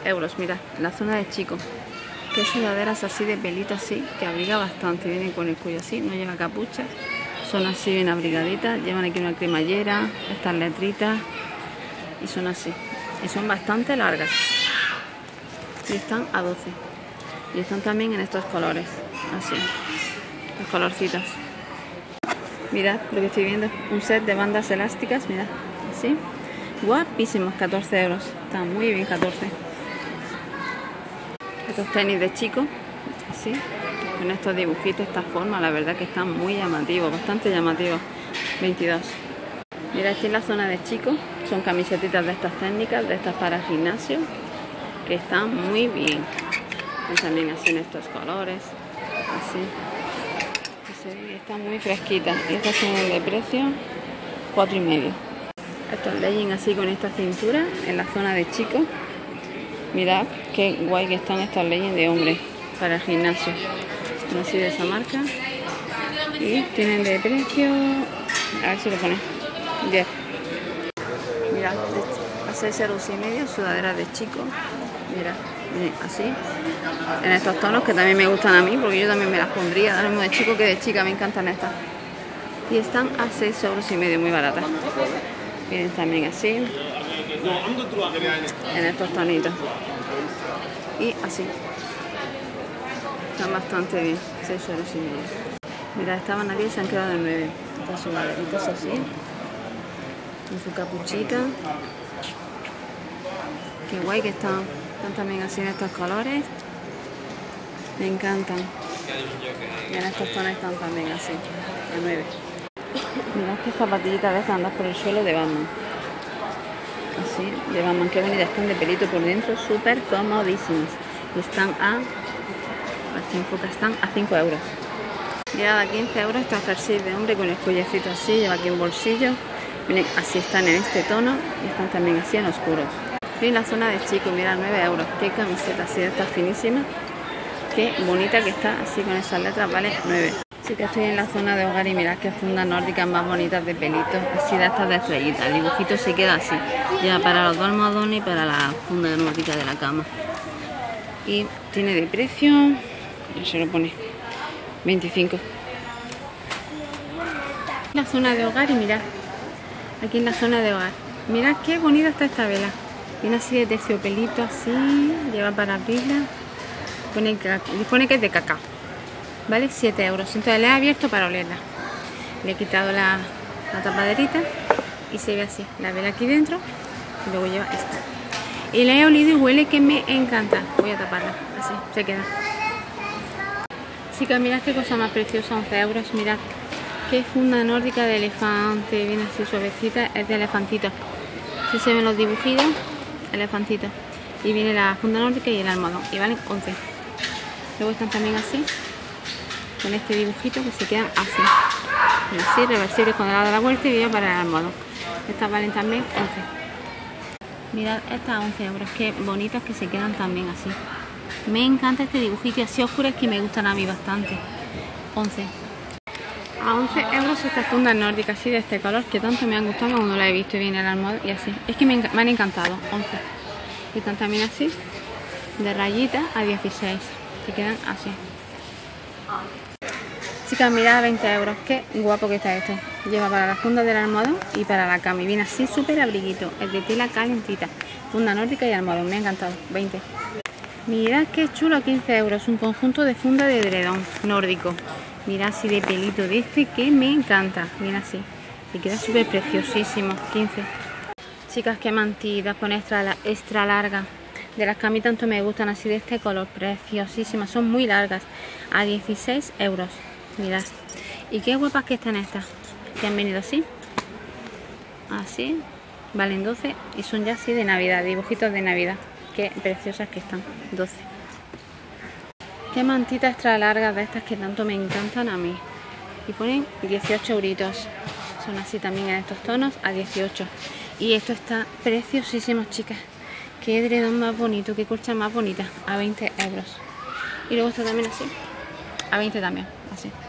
euros. Mirad, la zona de chicos. Que sudaderas así de pelito así, que abriga bastante. Vienen con el cuello así, no lleva capucha. Son así bien abrigaditas. Llevan aquí una cremallera, estas letritas. Y son así. Y son bastante largas. Y están a 12. Y están también en estos colores. Así. Los colorcitos. Mirad lo que estoy viendo. Un set de bandas elásticas. Mirad. Así. Guapísimos. 14 euros. Está muy bien 14. Estos tenis de chico. Así. Con estos dibujitos, esta forma. La verdad que están muy llamativos. Bastante llamativos. 22. Mira, aquí en la zona de chicos. Son camisetitas de estas técnicas. De estas para gimnasio. Que están muy bien. Y también así en estos colores. Así. Están muy fresquitas. Y estas son de precio 4,5. Estos leggings así con esta cintura en la zona de chicos. Mirad qué guay que están estos leggings de hombre para el gimnasio. Son así de esa marca. Y tienen de precio, a ver si lo pone, 10. Mirad, a 6,5 €, sudaderas de chicos. Mirad, así. En estos tonos que también me gustan a mí, porque yo también me las pondría, lo mismo de chico que de chica, me encantan estas. Y están a 6,5 €, muy baratas. Vienen también así, en estos tonitos. Y así. Están bastante bien, 6,5 €. Mira, estaban aquí y se han quedado en 9. Estas sudaderitas así, con su capuchita. Qué guay que están. Están también así en estos colores. Me encantan. Y en estos tonos están también así, a 9. Mirad qué zapatillitas de estas andas por el suelo de Batman. Así, de Batman, qué bonitas, están de pelito por dentro, súper comodísimas. Y están a 5 euros. Mirad, a 15 euros estos jerseys de hombre con el cuellecito así, lleva aquí un bolsillo. Miren, así están en este tono y están también así en oscuros. Y en la zona de chicos, mirad, 9 euros. Qué camiseta así de estas finísimas. Qué bonita que está, así con esas letras, vale 9. Sí que estoy en la zona de hogar y mirad qué fundas nórdicas más bonitas de pelitos, así de estas de estrellitas. El dibujito se queda así, ya para los dos almohadones y para la funda nórdica de la cama. Y tiene de precio, se lo pone 25. La zona de hogar y mirad, aquí en la zona de hogar, mirad qué bonita está esta vela. Viene así de terciopelito, así, lleva para abrirla, pone que es de cacao. Vale 7 euros. Entonces le he abierto para olerla. Le he quitado la tapaderita y se ve así. La vela aquí dentro y luego lleva esta. Y la he olido y huele que me encanta. Voy a taparla. Así se queda. Chicas, mirad qué cosa más preciosa. 11 euros. Mirad qué funda nórdica de elefante. Viene así suavecita. Es de elefantito. Aquí se ven los dibujitos. Elefantito. Y viene la funda nórdica y el almohadón. Y valen 11. Luego están también así, con este dibujito que se quedan así. Y así, reversibles cuando le da la vuelta y viene para el almohadón. Estas valen también 11. Mirad, estas 11 euros. Qué bonitas que se quedan también así. Me encanta este dibujito así oscuro, es que me gustan a mí bastante. 11. A 11 euros estas fundas nórdicas así de este color que tanto me han gustado cuando la he visto y viene el almohadón y así. Es que me han encantado. 11. Y están también así, de rayitas a 16. Se quedan así. Chicas, mirad, 20 euros. Qué guapo que está esto. Lleva para la funda del almohadón y para la cama. Y viene así súper abriguito. Es de tela calentita. Funda nórdica y almohadón. Me ha encantado. 20. Mirad qué chulo, 15 euros. Un conjunto de funda de edredón nórdico. Mirad así de pelito de este que me encanta. Mira así. Y queda súper preciosísimo. 15. Chicas, qué mantitas con extra larga. De las que a mí tanto me gustan, así de este color, preciosísimas, son muy largas, a 16 euros, mirad. Y qué guapas que están estas, que han venido así, valen 12 y son ya así de Navidad, dibujitos de Navidad, qué preciosas que están, 12. Qué mantitas extra largas de estas que tanto me encantan a mí, y ponen 18 euritos, son así también en estos tonos, a 18. Y esto está preciosísimo, chicas. Qué edredón más bonito, qué colcha más bonita, a 20 euros. Y luego está también así, a 20 también, así.